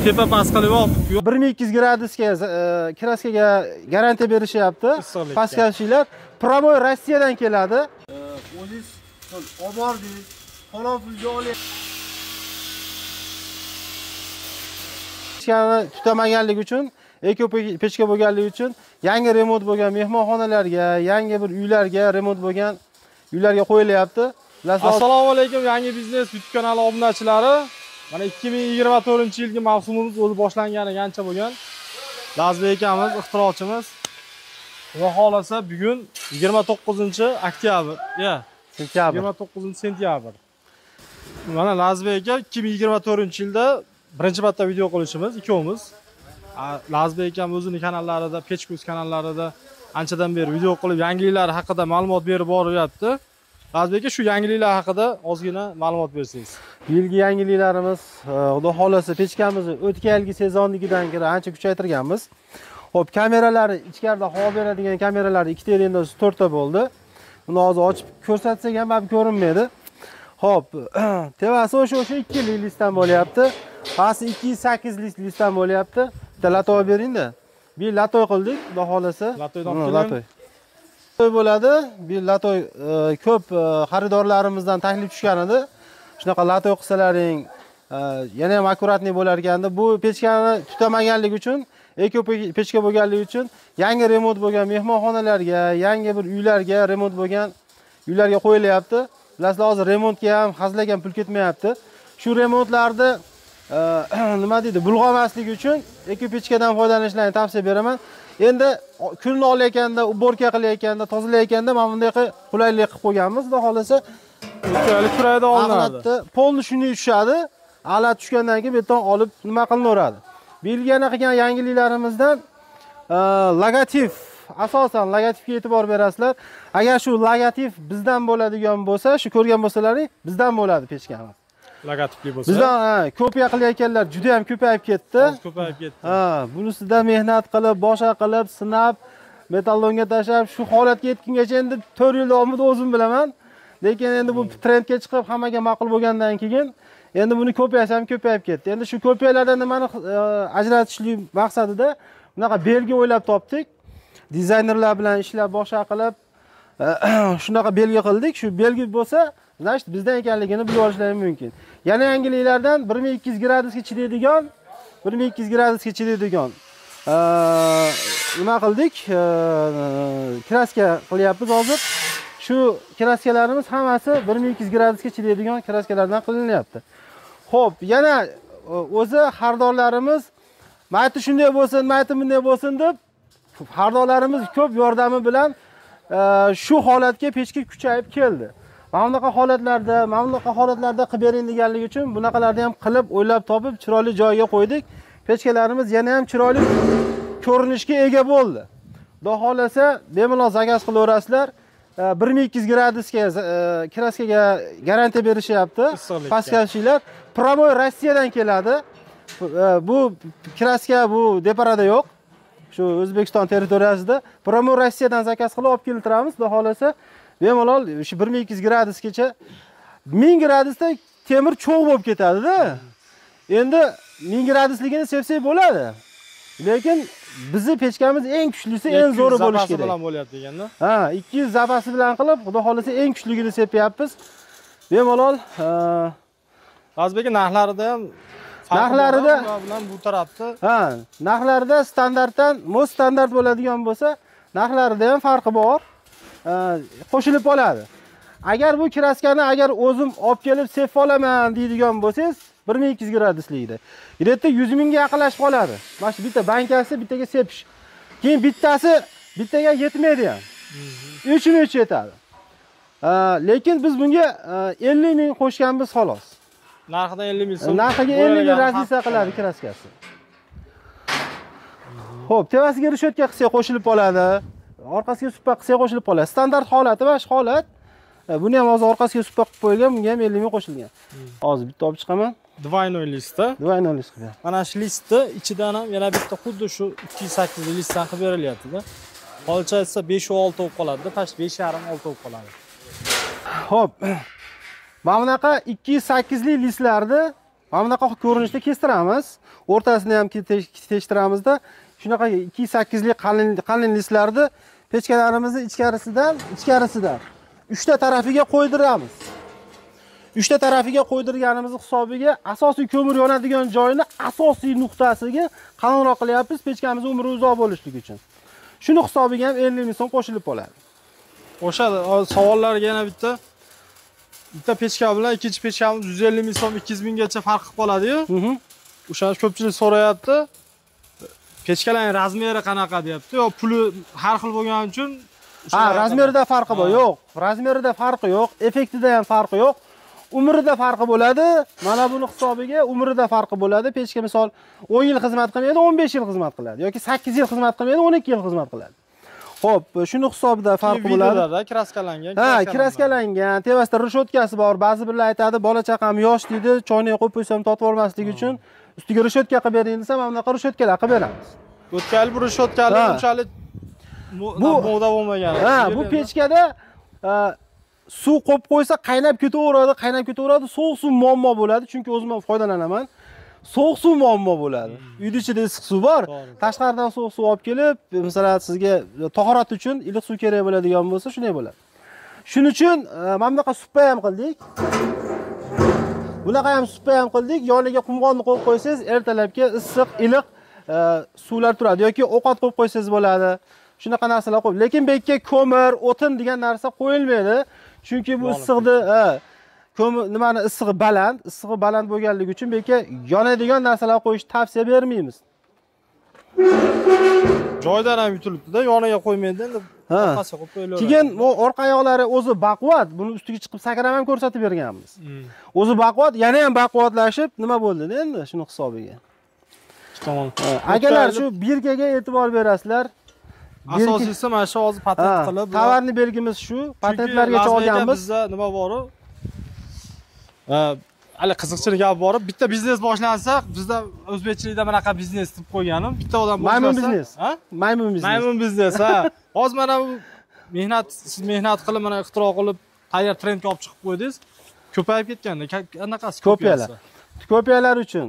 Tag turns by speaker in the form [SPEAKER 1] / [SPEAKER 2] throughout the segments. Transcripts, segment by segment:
[SPEAKER 1] tepa past qilib olib
[SPEAKER 2] 1200 gradusga kraskaga garantiya berishyapti. Pastkashlar Promoy Rossiyadan keladi. O'zingiz olib bordingiz, falon pulga olyapsiz. Pechkani tutamaganligi uchun, eko pechka bo'lganligi uchun yangi remont bo'lgan mehmonxonalarga, yangi bir uylarga remont bo'lgan uylarga qo'yilyapti.
[SPEAKER 1] Assalomu alaykum, yangi biznes YouTube kanali obunachilari. Mana 2024-yilgi mavsumimiz o'zi boshlanganiga ancha bo'lgan. Lazbek akamiz, ixtirochimiz. Xudo xolasa bugun 29-oktyabr, sentyabr. 29-sentyabr. Mana Lazbek aka 2024-yilda birinchi marta video qilishimiz ikkovimiz. Lazbek akam o'zining kanallarida, Pechkuz kanallarida anchadan beri video qilib, yangiliklar haqida ma'lumot berib boryapti. Lazbek aka, shu yangiliklar haqida ozgina ma'lumot bersangiz.
[SPEAKER 2] Yilgi yangiliklarimiz, xudo xolasa pechkamizni o'tgan yilgi sezonnikidan ko'ra ancha kuchaytirganmiz. Xo'p, kameralari ichkarida havo beradigan kameralar 2 ta endi 4 ta bo'ldi. Buni hozir ochib ko'rsatsak ham ham ko'rinmaydi. Xo'p, tevasi o'sha 2 listdan bo'lyapti. Pasti 208 listdan bo'lyapti. Bitta latoy bering-da. Bir latoy qildik, xudo xolasa.
[SPEAKER 1] Latoydan olib
[SPEAKER 2] bo'ladi. Bir latoy ko'p xaridorlarimizdan taklif tushgan edi. Shunaqa latoy qilsalaring yana ham akkuratli bo'lar ekanda. Bu pechkani tutamaganligi uchun, eko pechka bo'lganligi uchun yangi remont bo'lgan mehmonxonalarga, yangi bir uylarga remont bo'lgan uylarga qo'yilyapti. Bilasizlar, hozir remontga ham hazlagan pul ketmayapti. Shu remontlarni nima deydi, bulg'amasligi uchun eko pechkadan foydalanishlarni tavsiya beraman. Endi kunni olayotganda, uborka qilayotganda, tozalayotganda mana bunday qulaylik qilib qo'yganmiz. Xudo xolasa
[SPEAKER 1] kurayda olinadi.
[SPEAKER 2] Polni shunday tushadi. Alat tushgandan keyin beton olib nima qilinaveradi. Belgiyani qilgan yangiliklarimizdan logotif, asosan logotifga e'tibor berasizlar. Agar shu logotif bizdan bo'ladigan bo'lsa, shu ko'rgan bo'lsalaring, bizdan bo'ladi pechkamiz.
[SPEAKER 1] Logotipli bo'lsa.
[SPEAKER 2] Bizdan kopiya qilayotganlar juda ham ko'payib ketdi.
[SPEAKER 1] Ko'payib ketdi.
[SPEAKER 2] Bunisidan mehnat qilib, boshqa qilib, sinab, metallonga tashlab, shu holatga yetgungacha endi 4 yil davomida o'zim bilaman. Lekin endi bu trendga chiqib, hammaga ma'qul bo'lgandan keyin endi buni kopiyasi ham ko'payib ketdi. Endi shu kopiyalardan nimani ajratishlik maqsadida bunaqa belgi o'ylab topdik. Dizaynerlar bilan ishlab boshqa qilib shunaqa belgi qildik. Shu belgi bo'lsa, значит, bizdan ekanligini bilib olishlari mumkin. Yana yangiliklardan 1200 gradusga chidaydigan, 1200 gradusga chidaydigan nima qildik? Kraska qilyapmiz hozir. Shu kraskalarimiz hammasi 1200 gradusga chidaydigan kraskalardan qilinyapti. Xo'p, yana o'zi xaridorlarimiz mayli shunday bo'lsin, mayli bunday bo'lsin deb xaridorlarimiz ko'p yordami bilan shu holatga pechka kuchayib keldi. Mana bunaqa holatlarda qilib bering deganligi uchun bunaqalarni ham qilib, o'ylab topib, chiroyli joyiga qo'ydik. Pechkalarimiz yana ham chiroyli ko'rinishga ega bo'ldi. Xudo xolasa, bemalol zakaz qilaverasizlar. 1200 gradusga kraskaga garantiya berishyapti. Pastkashlar Promoy Rossiyadan keladi. Bu kraska bu deparada yo'q. Shu O'zbekiston territoriyasida Promoy Rossiyadan zakaz qilib olib keltiramiz. Xudo xolasa, bemalol shu 1200 gradusgacha 1000 gradusda temir cho'g' bo'lib ketadi-da. Endi 1000 gradusligini sevsak bo'ladi. Lekin bizni pechkamiz eng kuchlisi, eng zo'ri bo'lishi kerak.
[SPEAKER 1] bilan bo'lyapti deganda.
[SPEAKER 2] 200 zapasi bilan qilib, xudo xolasa eng kuchligini sepyapmiz. Bemalol
[SPEAKER 1] Lazbek narxlarida ham
[SPEAKER 2] narxlarida
[SPEAKER 1] bilan bu tarafda.
[SPEAKER 2] Narxlarida standartdan mos standart bo'ladigan bo'lsa, narxlarida ham farqi bor. Qo'shilib oladi. Agar bu kraskani o'zim olib kelib sepib olaman deydigan bo'lsangiz, 1200 graduslikda. Bu yerda 100 mingga yaqinlashib qoladi. Mana shu bitta bankasi bittaga sepish. Keyin bittasi bittaga yetmaydi ham. 3000 yetadi. Lekin biz bunga 50 ming qo'shganmiz xolos.
[SPEAKER 1] Narxidan 50 ming so'm.
[SPEAKER 2] Narxiga 50 ming razlisa qiladi kraskasi. Xo'p, tevasiga rishotka qilsa qo'shilib qoladi. Orqasiga supa qilsa qo'shilib qoladi. Standart holati va shu holat. Buni ham hozir orqasiga supa qilib qo'yilgan, bunga ham 50 ming qo'shilgan. Hozir bitta olib chiqaman.
[SPEAKER 1] Двойной listda.
[SPEAKER 2] Двойной list qilgan.
[SPEAKER 1] Mana shu listda ichidan ham yana bitta xuddi shu 208 listdan qilib berilyapti-da. Qolcha esa 5 va 6 bo'lib qoladi-da, past 5,5 6 bo'lib qoladi.
[SPEAKER 2] Xo'p. Mana bunaqa 208 lik listlarni Mana bunaqa ko'rinishda kestiramiz. O'rtasini ham tekshtiramizda shunaqa 2.8 lik qalin listlarni pechkalarimizni ichkarisidan 3 ta tarafiga qo'ydiramiz. 3 ta tarafiga qo'ydirganimiz hisobiga asosiy ko'mir yonadigan joyini asosiy nuqtasiga qalinroq qilyapmiz, pechkamiz umri uzoq bo'lishligi uchun. Shuni hisobiga ham 50 ming so'm qo'shilib qoladi.
[SPEAKER 1] O'sha savollarga yana bitta pechka bilan ikkinchi pechkamiz 150 ming so'm 200 minggacha farq qilib qoladi-yu. O'shani ko'pchilik so'rayapti. Pechkalarning razmeri qanaqa deyapti. Yo, puli har xil bo'lgani uchun
[SPEAKER 2] razmerida farqi bor. Yo'q, razmerida farqi yo'q, effektida ham farqi yo'q. Umrida farqi bo'ladi. Mana buni hisobiga umrida farqi bo'ladi. Pechka misol 10 yil xizmat qilmaydi, 15 yil xizmat qiladi yoki 8 yil xizmat qilmaydi, 12 yil xizmat qiladi. Xo'p, shuni hisobida farqi bo'ladi.
[SPEAKER 1] Kraskalangan.
[SPEAKER 2] Kraskalangan, tevasida rishotkasi bor. Ba'zi birlar aytadi, bola chaqam yosh deydi, choyni qo'yib qo'ysam totib olmasligi uchun ustiga rishotka qilib bering desam, mana bunaqa rishotkalar qilib beramiz.
[SPEAKER 1] O'tkali bu rishotkali unchalik moda bo'lmagan.
[SPEAKER 2] Bu pechkada suv qo'yib qo'ysa qaynab ketaveradi, sovuq suv muammo bo'ladi, chunki o'zim ham foydalanaman. Sovuq suv muammo bo'ladi. Uyda ichida issiq suv bor, tashqaridan sovuq suv olib kelib, masalan, sizga tahorat uchun iliq suv kerak bo'ladigan bo'lsa, shunday bo'ladi. Shuning uchun mana bunaqa suppa ham qildik. Bunaqa ham suppa ham qildik. Yoniga qumg'onni qo'yib qo'ysangiz, ertalabga issiq, iliq suvlar turadi yoki ovqat qo'yib qo'ysangiz bo'ladi. Shunaqa narsalar qo'yib. Lekin bu yerga ko'mir, o'tin degan narsa qo'yilmaydi. Chunki bu issiqni, issig'i baland bo'lganligi uchun bu yerga yonadigan narsalar qo'yishni tavsiya bermaymiz.
[SPEAKER 1] Joydan ham yutilibdi-da, yoniga qo'ymaydi endi. Orqasiga qo'yib qo'yilaveradi.
[SPEAKER 2] Keyin bu orqa oyoqlari o'zi baquvvat, buni ustiga chiqib sakram ham ko'rsatib berganmiz. O'zi baquvvat, yana ham baquvvatlashib, nima bo'ldi endi shuni hisobiga.
[SPEAKER 1] Tamam.
[SPEAKER 2] Akalar shu birgaga e'tibor berasizlar.
[SPEAKER 1] Asosiysi mana shu hozir patent qilib,
[SPEAKER 2] tovarni belgimiz shu, patentlargacha olganmiz.
[SPEAKER 1] Bizda nima bor-u? Hali qiziqchilik gap bor. Bitta biznes boshlansa, bizda o'zbekchilikda bunaqa biznes deb qo'yganim. Bitta odam boshlasa,
[SPEAKER 2] maymun biznes.
[SPEAKER 1] Maymun biznes, ha. Hozir mana bu mehnat qilib, mana ixtiro qilib, tayyor trendga olib chiqib qo'ydingiz. Ko'payib ketganda, anaqasi
[SPEAKER 2] ko'piyalar uchun.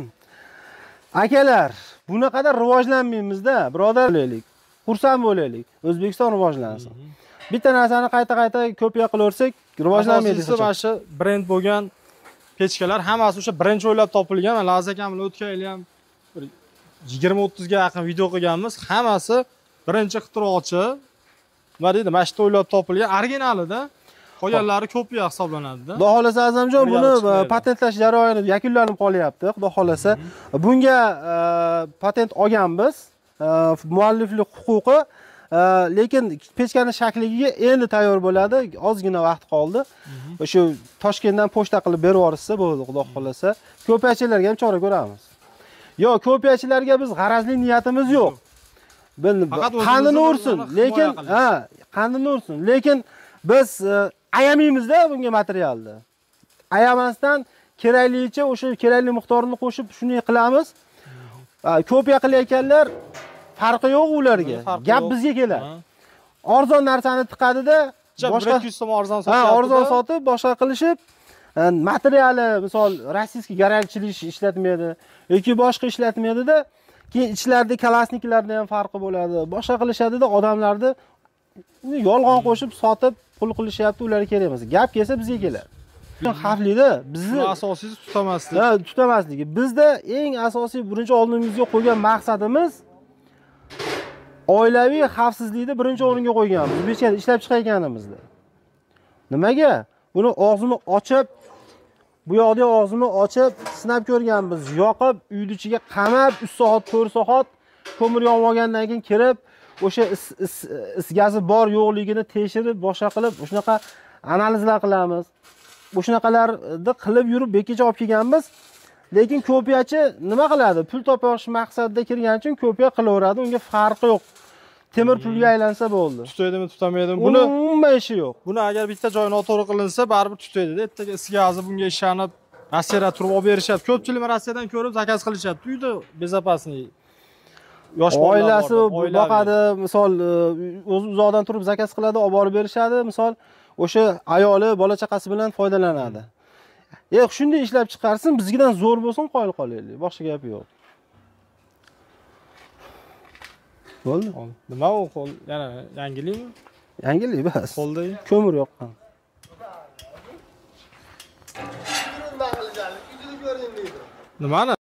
[SPEAKER 2] Akalar, bunaqada rivojlanmaymizda, birodar bo'laylik. Xursand bo'laylik. O'zbekiston rivojlansin. Bitta narsani qayta ko'piya qilaversak, rivojlanmaydi.
[SPEAKER 1] Mana shu brend bo'lgan pechkalar hammasi o'sha birinchi o'ylab topilgan. Laziz akam bilan o'tgan yili ham 20-30 ga yaqin video qilganmiz. Hammasi birinchi ixtirochi. Nima deydi? Mana shu o'ylab topilgan originalida. Qolganlari kopiya hisoblanadi-da. Xudo
[SPEAKER 2] xolasa Azamjon buni patentlash jarayoni yakunlanib qolyapti. Xudo xolasa bunga patent olganmiz. Mualliflik huquqi, lekin pechkani shakliga endi tayyor bo'ladi. Ozgina vaqt qoldi. O'sha Toshkentdan pochta qilib berib yuborsa bo'ldi, xudo xolasa. Ko'piyachilarga ham chora ko'ramiz. Yo'q, ko'piyachilarga biz g'arazli niyatimiz yo'q. Qanini ursin, lekin qanini ursin, lekin biz ayamaymizda bunga materialni. Ayamasdan keraklicha o'sha kerakli miqdorini qo'shib shunday qilamiz. Kopiya qilayotganlar farqi yo'q ularga. Gap bizga keladi. Arzon narsani tiqadi-da,
[SPEAKER 1] boshqa 200 so'm arzon sotib,
[SPEAKER 2] arzon sotib, boshqa qilishib, materiali, misol, rossiyskiy garantchilik ishlatmaydi yoki boshqa ishlatmaydi-da, keyin ichlarida kalasniklarda ham farqi bo'ladi. Boshqa qilishadi-da, odamlarni yolg'on qo'shib sotib pul qilishyapti, ularga kerak emas. Gap kelsa bizga keladi. Xavfli-da, bizni
[SPEAKER 1] asosiysi tutamasligi.
[SPEAKER 2] Tutamasligi. Bizda eng asosiy birinchi oldimizga qo'ygan maqsadimiz oilaviy xavfsizlikni birinchi o'ringa qo'yganmiz. O'zbekistonda ishlab chiqayotganimizda. Nimaga? Buni og'zini ochib, bu yoqda og'zini ochib sinab ko'rganmiz. Yoqib, uyning ichiga qamab 3 soat, 4 soat ko'mir yonib olgandan keyin kirib, o'sha is gazi bor yo'qligini tekshirib, boshqa qilib, shunaqa analizlar qilamiz. Bu shunaqalarni qilib yurib bekecha olib kelganmiz. Lekin ko'piyachi nima qiladi? Pul topish maqsadida kirgan uchun ko'piya qilaveradi, unga farqi yo'q. Temir pulga aylansa bo'ldi.
[SPEAKER 1] Tutmaydimi, tutmaydimi?
[SPEAKER 2] Buni umuman ishi yo'q.
[SPEAKER 1] Buni agar bitta joy noto'g'ri qilinsa, baribir tutmaydi. Ertaga isgazi bunga ishonib, Rossiyada turib olib berishadi. Ko'pchilik Rossiyadan ko'rib zakaz qilishyapti. Uyda bezopasniy. Yosh bolalar
[SPEAKER 2] oilasi boqadi, misol o'zi uzoqdan turib zakaz qiladi, olib borib berishadi, misol o'sha ayoli bola chaqasi bilan foydalanadi. Shunday ishlab chiqarsin, bizgidan zo'r bo'lsin, qoyil qolaylik. Boshqa gap yo'q. Bo'ldi.
[SPEAKER 1] Nima u qo'l? Yana yangilikmi?
[SPEAKER 2] Yangilik bas.
[SPEAKER 1] Qo'ldagi
[SPEAKER 2] Ko'mir yoqqan.
[SPEAKER 1] nimani?